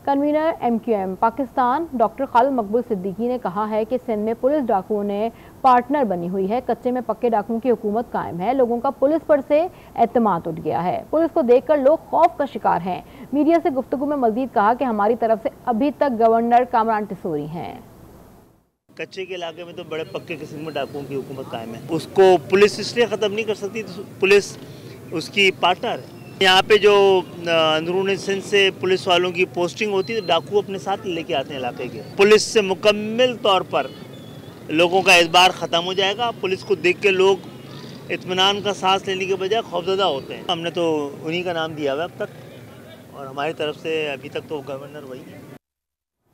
Convener MQM Pakistan doctor Khalid Maqbool Siddiqui ने कहा है कि सिंध में पुलिस डाकुओं ने पार्टनर बनी हुई है। कच्चे में पक्के डाकुओं की हुकूमत कायम है। लोगों का पुलिस पर से एतमाद उठ गया है। पुलिस को देखकर लोग खौफ का शिकार हैं। मीडिया से गुफ्तगू में मजीद कहा कि हमारी तरफ से अभी तक गवर्नर कामरान टिसोरी हैं। कच्चे के इलाके में तो बड़े पक्के किस्म में डाकुओं की हुकूमत कायम है। उसको पुलिस इसलिए ख़त्म नहीं कर सकती, पुलिस उसकी पार्टनर है। यहाँ पे जो अंदरूनी सिंध से पुलिस वालों की पोस्टिंग होती है तो डाकू अपने साथ लेके आते हैं इलाके के। पुलिस से मुकम्मल तौर पर लोगों का एतबार ख़त्म हो जाएगा। पुलिस को देख के लोग इत्मीनान का सांस लेने के बजाय खौफजदा होते हैं। हमने तो उन्हीं का नाम दिया हुआ अब तक और हमारी तरफ से अभी तक तो गवर्नर वही है।